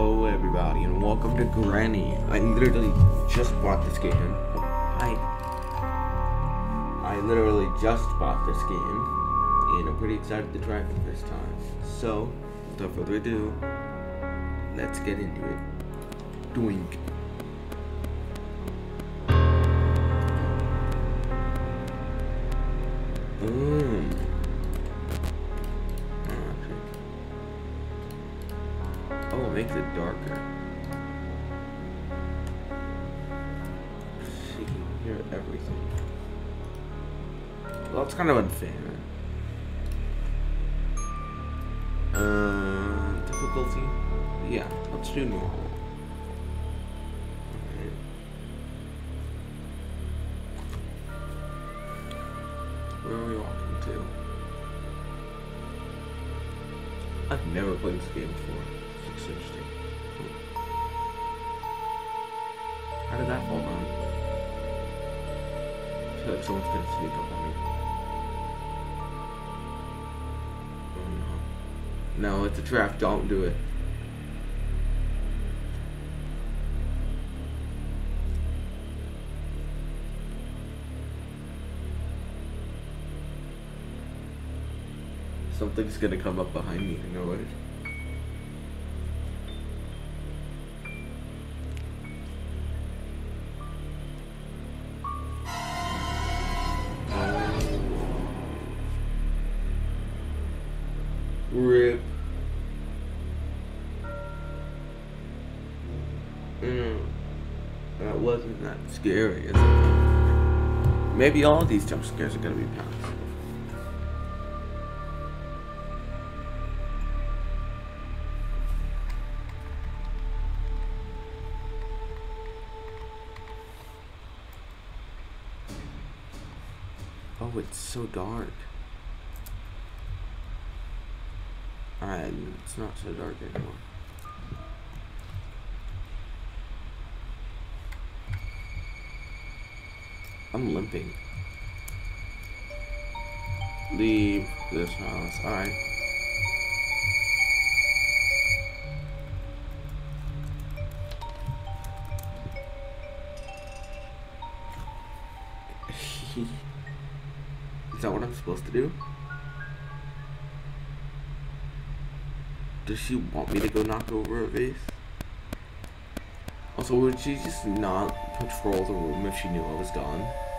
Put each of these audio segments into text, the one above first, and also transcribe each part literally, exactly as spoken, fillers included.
Hello everybody and welcome to Granny. I literally just bought this game. Hi. I literally just bought this game and I'm pretty excited to try it for the first time. So, without further ado, let's get into it. Doink. Mmm. Oh, it makes it darker. So you can hear everything. Well, it's kind of unfair. Uh, difficulty? Yeah, let's do normal. Alright. Where are we walking to? I've never played this game before. It's interesting. How did that fall down? I feel like someone's gonna sneak up on me. Oh no. No, it's a trap. Don't do it. Something's gonna come up behind me. I know it. Rip. Mm, that wasn't that scary, is it? Maybe all these jump scares are gonna be passed. Oh, it's so dark. Alright, it's not so dark anymore. I'm limping. Leave this house. Alright. Is that what I'm supposed to do? Does she want me to go knock over her vase? Also, would she just not patrol the room if she knew I was gone?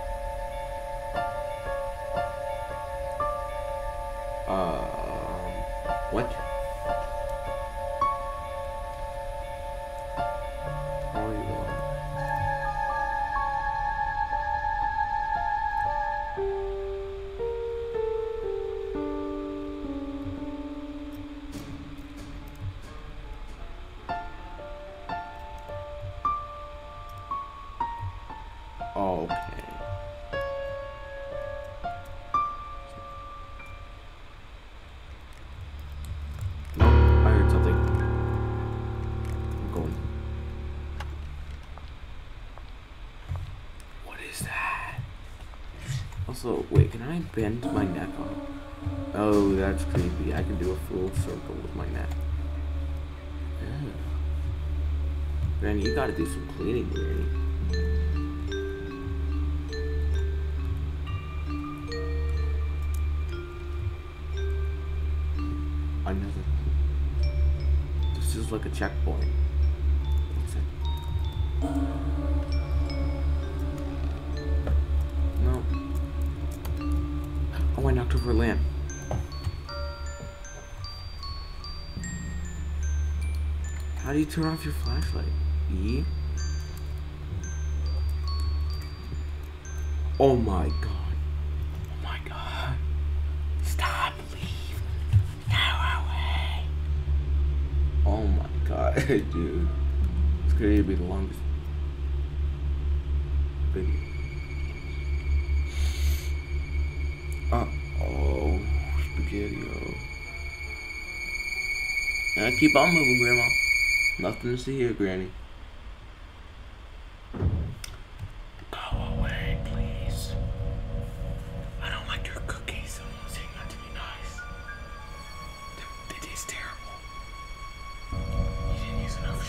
Um, what? How are you going? Okay. No, I heard something. I'm going. What is that? Also, wait, can I bend my neck on? Oh, that's creepy. I can do a full circle with my neck. Yeah. Man, you gotta do some cleaning, Granny. Another. This is like a checkpoint. What's it? No. Oh, I knocked over a lamp. How do you turn off your flashlight? E? Oh my god. Oh my god. Stop. Oh my god, dude. It's going to be the longest video. Uh oh, spaghetti-o. Uh, keep on moving, Grandma. Nothing to see here, Granny. Go away, please. I don't like your cookies. I'm saying that to be nice. They taste terrible. You didn't use enough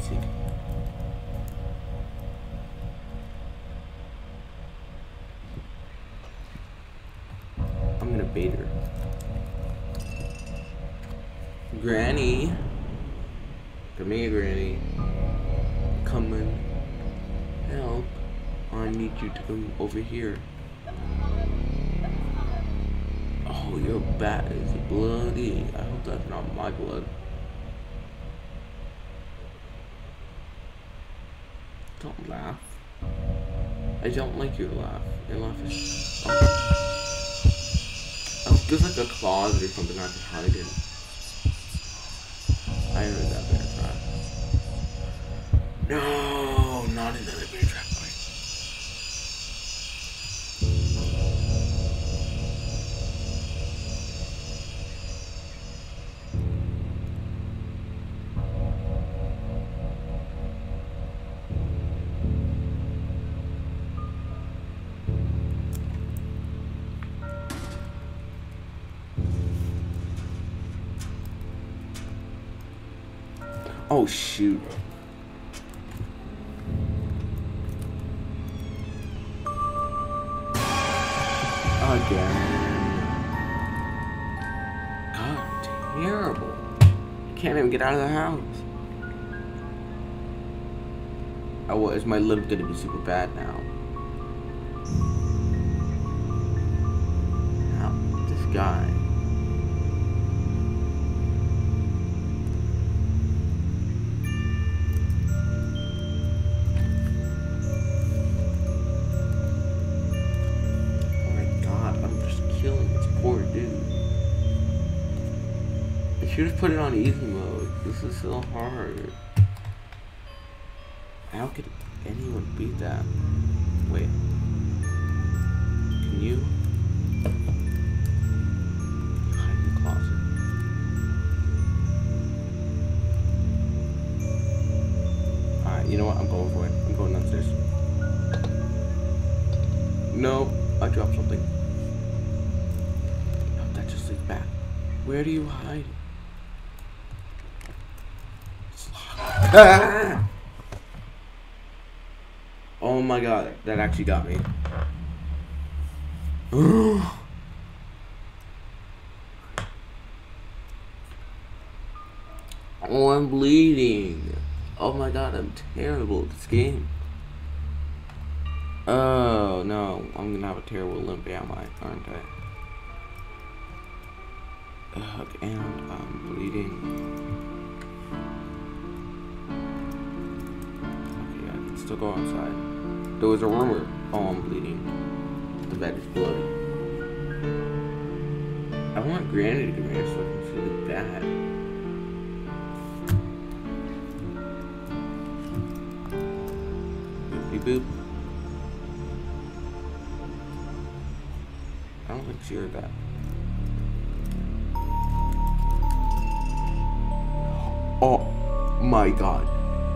sake. I'm gonna bait her. Granny. Come here, Granny. Come and help. I need you to come over here. Oh, your bat is bloody. I hope that's not my blood. Don't laugh. I don't like your laugh. Your laugh is... Oh. Oh, there's like a closet or something I can hide in. I heard that bear trap. No, not another bear trap. Oh shoot. Again. God, terrible. Can't even get out of the house. Oh, well, is my limp gonna be super bad now? Now, this guy. I should have put it on easy mode. This is so hard. How could anyone beat that? Wait. Can you? Hide in the closet. Alright, you know what? I'm going for it. I'm going downstairs. No, I dropped something. No, that just leads back. Where do you hide? Ah! Oh my god, that actually got me. Oh, I'm bleeding. Oh my god, I'm terrible at this game. Oh no, I'm gonna have a terrible limp, am I? Aren't I? Ugh, and I'm bleeding. Still go outside. There was a rumor. Oh, I'm bleeding. The bed is bloody. I want Granny to come here so I can see the bad. Boopy boop. I don't think she heard that. Oh my god.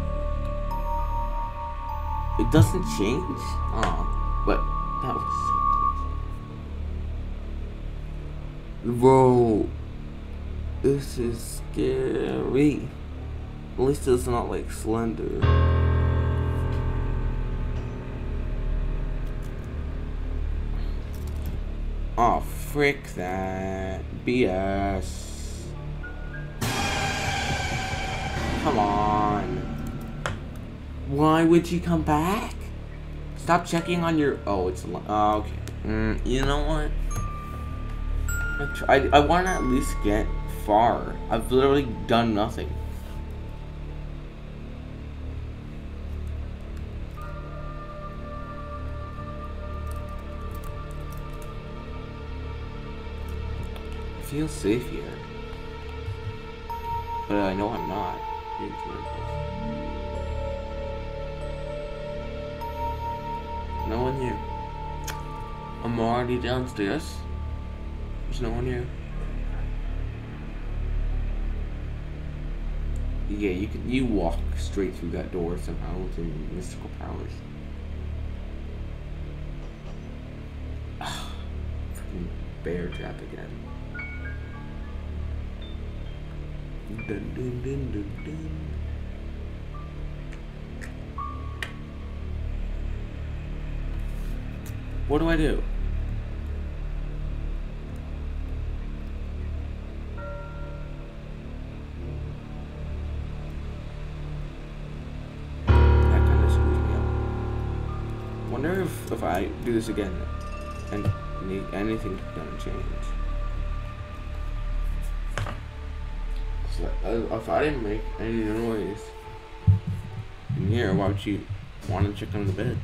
It doesn't change? Oh, but that was so close. Bro, this is scary. At least it's not like Slender. Oh, frick that. B S. Come on. Why would you come back? Stop checking on your... Oh, it's... Oh, okay. Mm, you know what? I, I want to at least get far. I've literally done nothing. I feel safe here. But I know I'm not. No one here. I'm already downstairs. There's no one here. Yeah, you can you walk straight through that door somehow with your mystical powers. Freaking bear trap again. Dun, dun, dun, dun, dun. What do I do? That kind of screws me up. Wonder if, if I do this again and anything's gonna change. So, if I didn't make any noise in here, why would you want to check under the bed?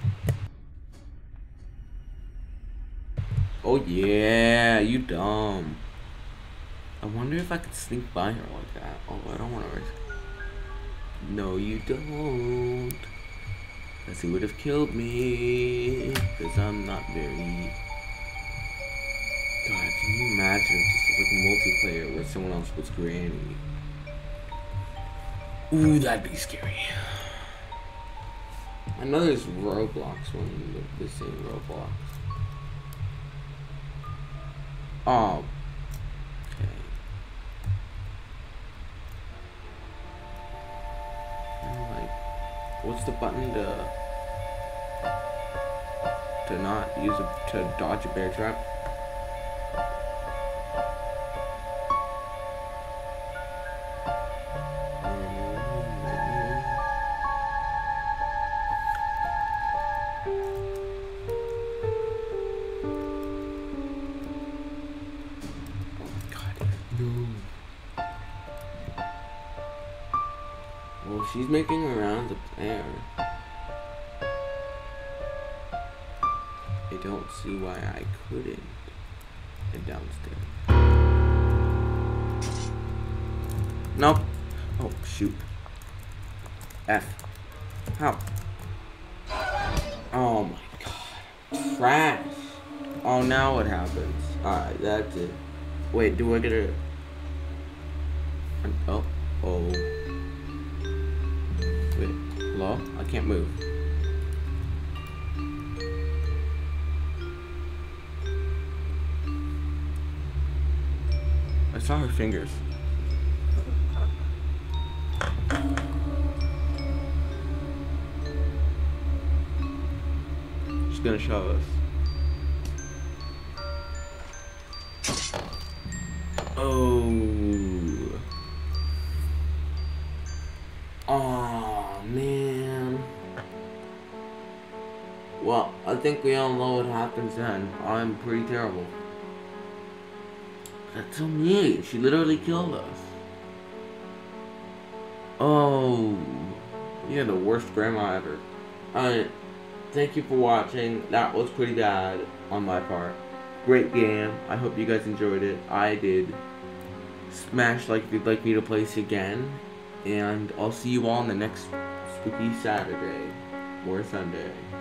Oh yeah, you dumb. I wonder if I could sneak by her like that. Oh, I don't want to risk it. No, you don't. Because he would have killed me. Because I'm not very... God, can you imagine if this was like multiplayer where someone else was Granny? Ooh, that'd be scary. I know there's Roblox one, but this ain't Roblox. Oh. Okay. I'm like, what's the button to to not use a to dodge a bear trap? Well, she's making her rounds up there. I don't see why I couldn't get downstairs. Nope. Oh, shoot. F. How? Oh my god. Trash. Oh, now what happens? Alright, that's it. Wait, do I get a... Oh. Oh. Wait, hello? I can't move. I saw her fingers. She's gonna show us. Oh. Oh, man. Well, I think we all know what happens then. I'm pretty terrible. That's so mean. She literally killed us. Oh. You're the worst grandma ever. Alright. Thank you for watching. That was pretty bad on my part. Great game. I hope you guys enjoyed it. I did. Smash like if you'd like me to play this again. And I'll see you all on the next spooky Saturday or Sunday.